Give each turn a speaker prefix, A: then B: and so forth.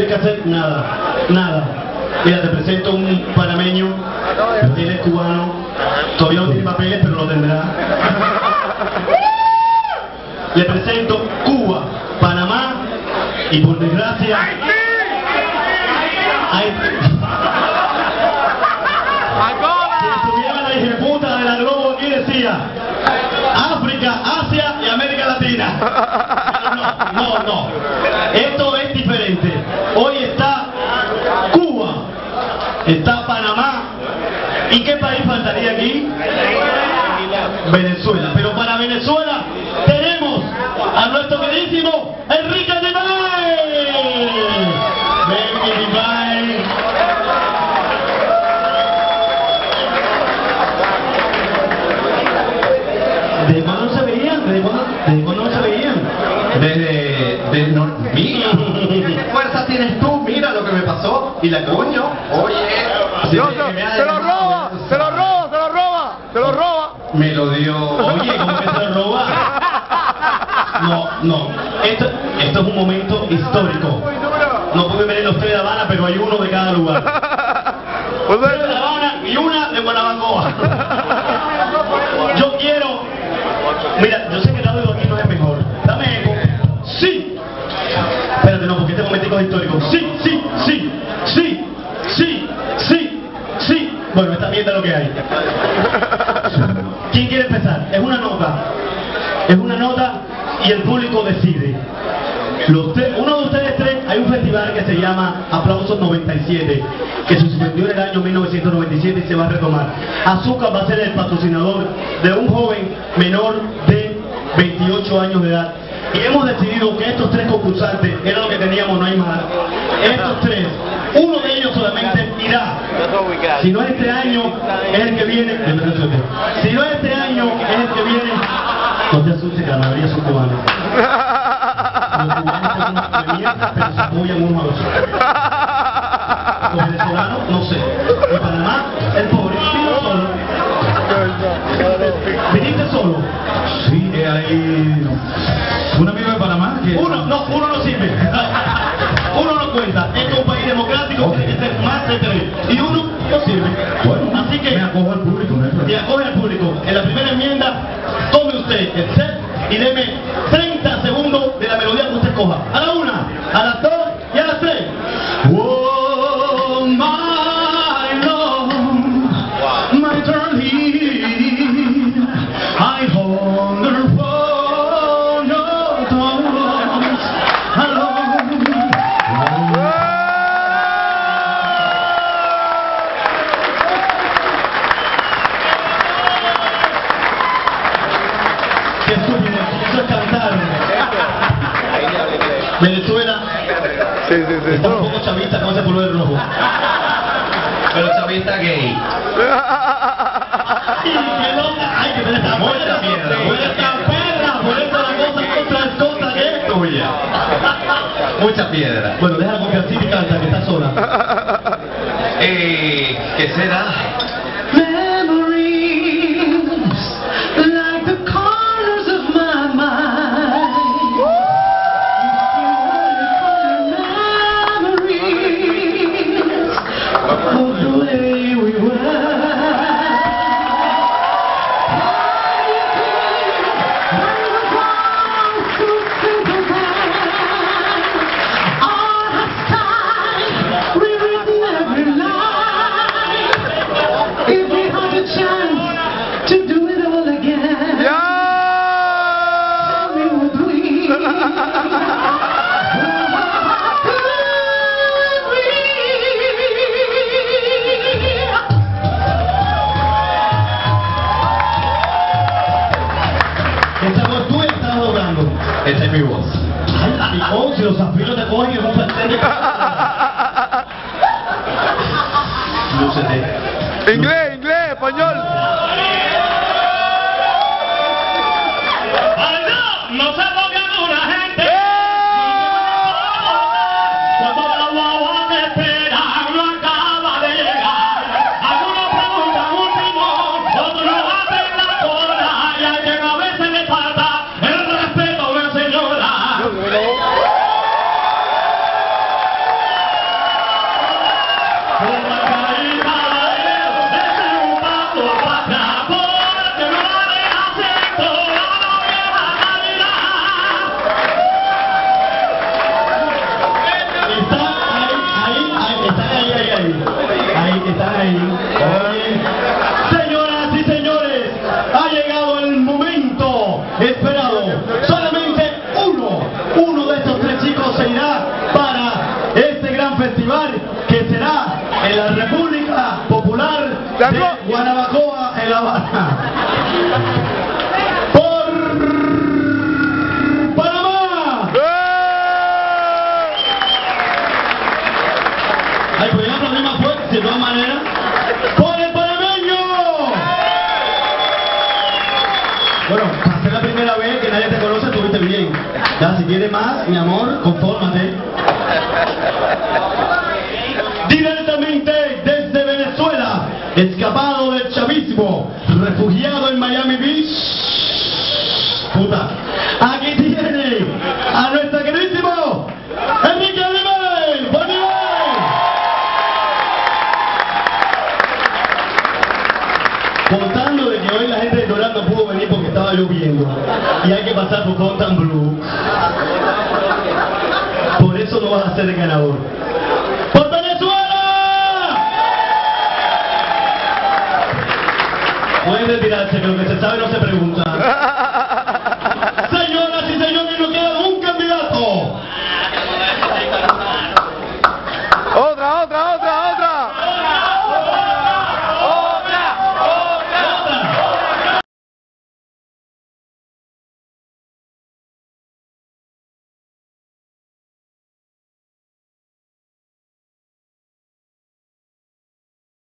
A: que hacer nada, nada. Mira, te presento un panameño, él es cubano, todavía no tiene papeles, pero lo tendrá. Le presento Cuba, Panamá y por desgracia si estuviera la hijeputa de la Globo aquí decía África, Asia y América Latina. No, esto es diferente. Hoy está Cuba, está Panamá, ¿y qué país faltaría aquí? Venezuela. Pero para Venezuela tenemos a nuestro queridísimo Enrique Divine. Baby Divine. ¿Desde cuándo no se veían? ¿Desde cuándo no se veían?
B: Mira, ¿qué fuerza tienes tú? Mira lo que me pasó. Y la coño, oye.
C: Se lo roba.
B: Me lo dio.
A: Oye, ¿cómo que se lo roba? No. Esto es un momento histórico. No pueden venir los tres de La Habana, pero hay uno de cada lugar. Tres de La Habana y una de Guanabacoa. Yo quiero. Mira, yo sé que el audio aquí no es mejor. Dame eco. Sí. Espérate, no, porque este momentico es histórico. Sí. Bueno, esta mierda es lo que hay. ¿Quién quiere empezar? Es una nota y el público decide. Uno de ustedes tres, hay un festival que se llama Aplausos 97, que se suspendió en el año 1997 y se va a retomar. Azúcar va a ser el patrocinador de un joven menor de 28 años de edad. Y hemos decidido que estos tres concursantes, era lo que teníamos, no hay más. Estos tres, uno de ellos solamente irá. Si no es este año, es el que viene. Si no es este año, es el que viene. No te asustes, que la mayoría son cubanos. Los cubanos son unos mierda, pero se apoyan unos a los otros. Los venezolanos, no sé. En Panamá, el pobre vino solo. ¿Viniste solo?
D: Sí, hay un amigo de Panamá que...
A: Uno no sirve. Uno no cuenta. Esto es un país democrático, tiene que ser más de tres. Y uno no sirve.
D: Bueno,
A: así que
D: me acojo al público, ¿no?
A: y acoge al público. En la primera enmienda, tome usted el set y deme 30 segundos de la melodía que usted coja. A la una, a las dos y a las tres. Oh, my Lord, my darling, I hunger for your thoughts alone. Qué estúpido, eso es cantar. Venezuela está un poco chavista con ese pullover rojo.
B: Pero chavista gay.
A: ¡Ay, qué loca! ¡Ay, que tenés
B: Mucha piedra,
A: ¡Mucha perra! Por eso la cosa contra ¿qué?
B: Tuya. Mucha piedra.
A: Bueno, déjala confiar y canta, que está sola.
B: ¿Qué será? Esa es mi voz.
A: Ay, oh, si los zafiros te cogen en un pastel de... Lúcete.
C: Inglés, español.
A: No se pongan una gente. Cuando la guagua te espera, no acaba de llegar. Algunos preguntan un timón, otros no hacen la cola. Y a quien a veces le falta el respeto a una señora. en la República Popular de Guanabacoa, en La Habana. Por Panamá. Ay, pues ya aplaudí más fuerte, de todas maneras. ¡Por el panameño! Bueno, para ser la primera vez que nadie te conoce, estuviste bien. Ya, si quieres más, mi amor, confórmate. Directamente desde Venezuela, escapado del chavismo, refugiado en Miami Beach. Puta. Aquí tiene a nuestro queridísimo Enrique Aníbal. ¡Buen nivel! Contando de que hoy la gente de Doral no pudo venir porque estaba lloviendo y hay que pasar por Fontainebleau. Por eso no vas a ser el ganador. ¡Por Venezuela! Pueden retirarse, que lo que se sabe no se pregunta.